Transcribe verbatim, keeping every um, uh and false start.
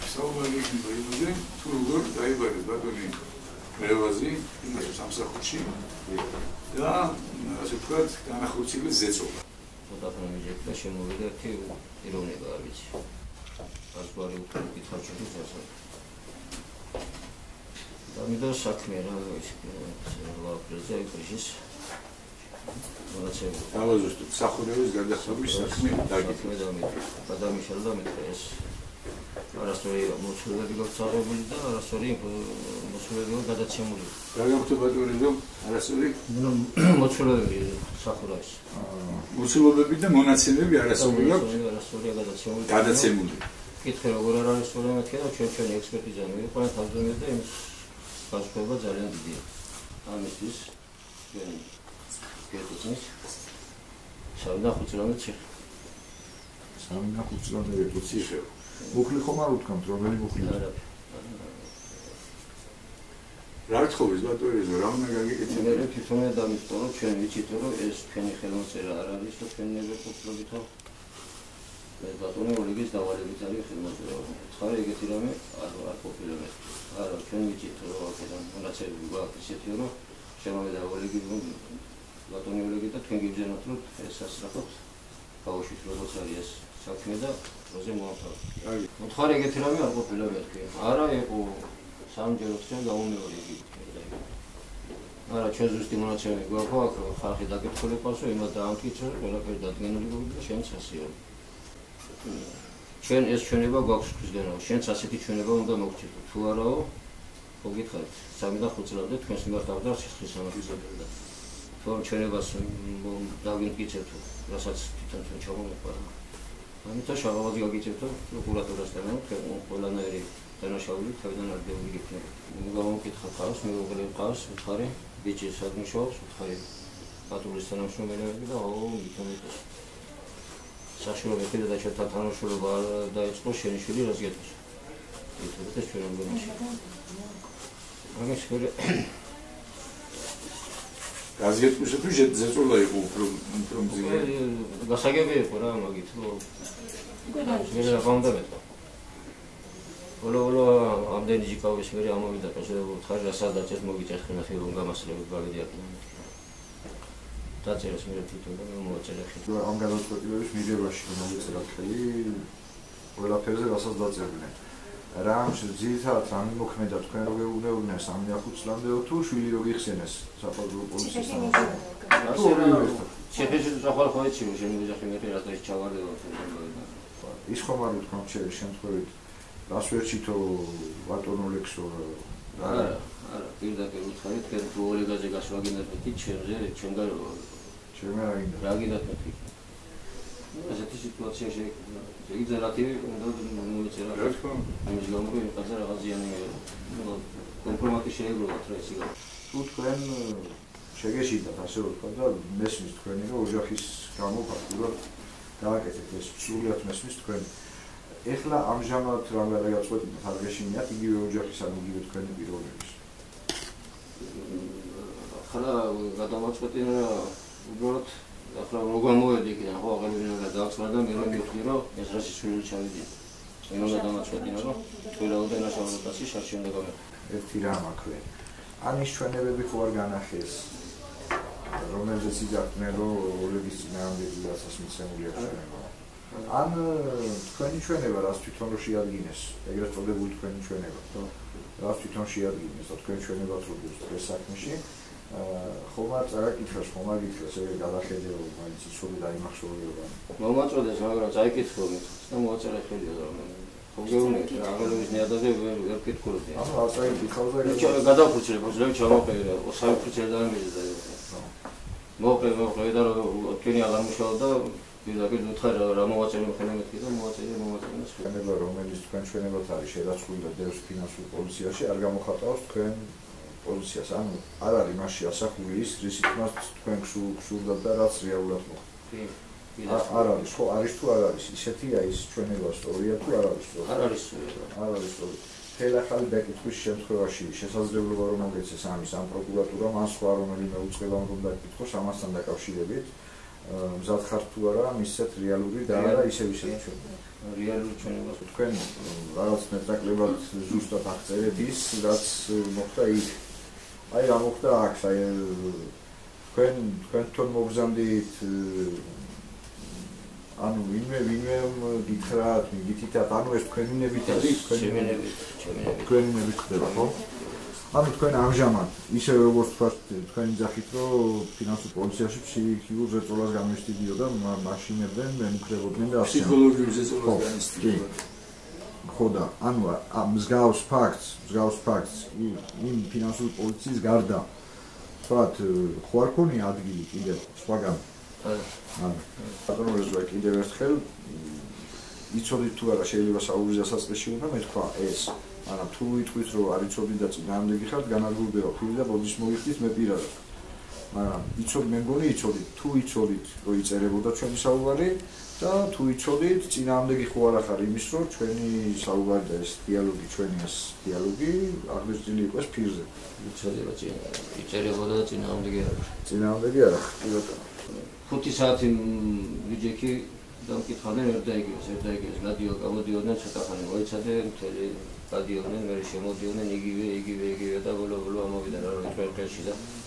საუბარი იქნება იმაზე, თუ როგორ დაიბარეს ბატონი რევაზი იმაში სამსახურში და ასე ვთქვათ, განახორციელეს ზეწოლა. Odată mă și mă vede că e răunego aici. Ați doar eu cu pițar ce dice asta. Dar mi dă sac mera, să la prezai precis. Mă ce. Am văzut, sahureus gardaxobis sakhme dagit. Sakhme da mi. Da mi shall da mi tres. Arastori moțulebi gățarებული და arastori moțulebi გადაცემული. რა გახდება ტურიზმ? არასორი? ნუ მოცულებები სახურაში. მოცულებები და მონაცემები არასორი აქვს? არასორია გადაცემული. გადაცემული. კითხე როგორ არ არის სწორი მეთქე და ჩვენ ჩვენი ექსპერტიზა მივიყვანე თავდაპირველად და იმის გასწრება ძალიან დიდია. ამისთვის ჩვენ გეტყვით სამი და ხუთი წლამდე ციხე. სამი და ხუთი წლამდე გეტყვით ციხე. მუხლი ხომ არ უთქვამთ რომელი მუხლი? არა. რა გთხოვის ბატონო, რა უნდა გაგიკეთოთ? მე თვითონ დამისწორო, ჩვენ ვიცით რომ ეს თქვენი ხელმოწერა არ არის და თქვენ ნებერყოფით. ეს ბატონი ოლიგის დავალებით არის ხელმოწერა. ხარ ეგეთი რამე არ არ ყოფილა. არა, ჩვენ ვიცით რომ აქედან მონაცემები გვაქვს ისეთი რომ შემოვიდა ოლიგი ბატონი ოლიგი და თქვენ გიბრძანოთ რომ ეს ასწრაფოთ. ბავშვით როგორც არის ეს საქმე და როზე მოახდინოთ. აი, მოთხარ ეგეთი რამე არ ყოფილა მეთქე. არა, იყო სამჯერ ოთხჯერ გაუნეული იგი. არა, ჩვენ ზუსტი მონაცემები გვაქვს, ხალხი დაკითხული ყავს, იმათ დაამტკიცე, ყველაფერი დადგენილი გვაქვს და შენც ასეა. ჩვენ ეს ჩვენება გვაქვს ქვისგანო, შენც ასეთი ჩვენება უნდა მოგჭირდეთ. თუ არაო, მოგითხარით, სამი და ხუთი წლამდე თქვენს მიმართ აღარ სიხრის სამართლისა. თუ ამ ჩვენებას დაგიმტკიცებთ, რასაც თვითონ ჩვენ ჩამოვიყვანეთ. ამიტომ შაბათი გაგიწევთ პროკურატურასთან, ყველანაირი დანაშაული თავიდან არდეული იქნება. მოგამოკითხა ხავს, მეუღლე ყავს, უთხარი ბიჭი სადმუშაობს, უთხარი პატრულის თანამშრომელები და აუ მithumetes. საშუალო და ჩვენთან თანამშრომლობა დაიწყო შენიშვილი რას გეტყვის. მithumetes ჩვენ ამ გონაში. მაგას ხერე გაზეთში თუ ზეწოლა იყო უფრო უფრო მძიმე. გასაგები იყო რა მაგით რომ მე რა გამდაბეთო. Olo olo ამდენი ჯიკავის მე ამოვიდა პასუხი ხარ რასაც ეს მოგიჭერხნა ფილმ გამასრები გავიდიათ. დაწერეს მე თვითონ და მოაწერე ხელი. ამ გადაწყვეტილების მიღებაში მოვიწერა ხელი ყველაფერზე რასაც დაწერდნენ. რა ძირითადად რა მიმოქმედა თქვენ რო გეუბნებოდნენ სამი და ხუთი წლამდეო თუ შვილი რო გიხსენეს საფადრო პოლიციასთან. შეფეში ზახალ ხოიცი რო შენ ვიძახი მე რა და ის ჩავარდება თუნდაც. ის ხომ არ უთქვამ შეიძლება შემთხვევით რას ვერჩითო ბატონო ლექსო არა არა პირდაპირ უთხარით თქვენ თუ ოლეგაზე გასვაგინებთ ჩემზე ჩემგან ჩემი რა გინდა რა გინდა თქვენ ასეთი სიტუაცია შეექმნა იგზარათი უნდა მოიწერა რა თქმა იმის გამო რომ ყაზა რაღაც ზიანი კომპრომატი შეეგროვათ რა ისე თუ თქვენ შეგეშიდათ ასე ვთქვა და მესმის თქვენი რომ ოჯახის გამო ფაქტურად გააკეთეთ ეს სრულად მესმის თქვენ ეხლა ამჟამად რა გადაწყვეტილებით არ გეშინიათ იგივე ოჯახის ან იგივე თქვენი პიროვნების. ახლა გადამაწყვეტინა უბრალოდ ახლა როგორ მოვედი იქიდან ხო აღარ გადააწყდა და მე რომ მივხვდი რომ ეს რაში სულ ჩავიდი. მე რომ გადამაწყვეტინა რომ ყველაუდე ნაშაულობასი შარში უნდა გავეხო. ერთი რამ აქვე. ან ის ჩვენებები ხო არ განახეს რომელზეც იძახდნენ რომ ოლეგის წინააღმდეგ რასაც მიცემული აქვს ჩვენება. ან თქვენი ჩვენება რას თვითონ რო შეადგინეს, ეგრეთ წოდებული თქვენი ჩვენება. რას თვითონ შეადგინეს და თქვენ ჩვენებად რო გიწყდეს საქმეში, ხომ არ წარაკითხეს, ხომ არ გითხრეს ეგ გადახედეო, მაინც ისური დაიმახსოვრება. მომაწოდეს, მაგრამ წაიკითხო მე და მოაწერე ხელია რომ ხო გეუბნები რა აღარების ნიადაზე ვერ ვკითხულობდი. ანუ არ წაიკითხავ და გადავფუძნებ, ზოგ ჩამოყევი, სამი ფუძნები და მიზდა. მოყევი, მოყევი და რომ თქვენი აღარ მუშაობდა პირდაპირ უთხარ რა მოვაწერე ხოლმე მეთქი და მოვაწერე მოვაწერე ჩვენება რომელიც თქვენ ჩვენებად არის შედაცული და დევს ფინანსურ პოლიციაში არ გამოხატავს თქვენ პოლიციას ანუ არ არის მასში ასახული ის რისით მას თქვენ გსურდათ და რაც რეალურად მოხდა არ არის ხო არის თუ არ არის ისეთია ის ჩვენება სწორია თუ არ არის სწორი არ არის სწორი არ არის სწორი ხელახალი დაკითხვის შემთხვევაში შესაძლებლობა რომ მოგეცეს ამის ამ პროკურატურამ ან სხვა რომელიმე უწყებამ რომ დაკითხოს ამასთან დაკავშირებით მზად ხართ თუ არა მისცეთ რეალური და არა ისევ ისევ ჩვენ. რეალური ჩვენებას თქვენ რაღაც მეტაკლებად ზუსტად აღწერეთ ის, რაც მოხდა იქ. აი რა მოხდა აქ, აი თქვენ თქვენ თვითონ მოგზანდით ანუ ვინმე ვინმემ გითხრათ, მიგითითათ, ანუ ეს თქვენინებით არის, ჩვენინებით, ჩვენინებით. თქვენინებით ხდება, ხო? ანუ თქვენ ამჟამად ისე როგორც თქვათ თქვენი ძახით რომ ფინანსურ პოლიციაში ფსიქიკურ ზეწოლას განვესტიდიოდა მაშინებდნენ მემუქრებოდნენ და ასე ფსიქოლოგიურ ზეწოლას განვესტიდიოდა ხო და ანუ ამ მსგავს ფაქტს მსგავს ფაქტს იმ ფინანსური პოლიციის გარდა თქვათ ხო არ ქონია ადგილი კიდევ სხვაგან ანუ ბატონო რეზვა კიდევ ერთხელ იცოდით თუ არა შეიძლება საუბრის დასაწყისში უნდა მეთქვა ეს არა თუ იტყვით რომ არ იცოდი და წინააღმდეგი ხართ განადგურდება ფილი და ბოდის მოვიხდით მე პირადად მაგრამ იცოდი მე მგონი იცოდით თუ იცოდით რომ იწერებოდა ჩვენი საუბარი და თუ იცოდით წინააღმდეგი ხო არა ხარ იმის რომ ჩვენი საუბარი და ეს დიალოგი ჩვენი ეს დიალოგი აღბეჭდილი იყოს ფირზე იცოდი რომ იწერებოდა და წინააღმდეგი არა წინააღმდეგი არა პირადად ხუთი საათი ვიჯექი დამკითხავდნენ ერთ და იგივეს ერთ და იგივეს გადიო გამოდიოდნენ ცოტა ხანი მოიცადე მთელი გადიოდნენ მე შემოდიოდნენ იგივე იგივე იგივე და ბოლო ბოლო ამოვიდნენ რა რომ ერთ-ერთში და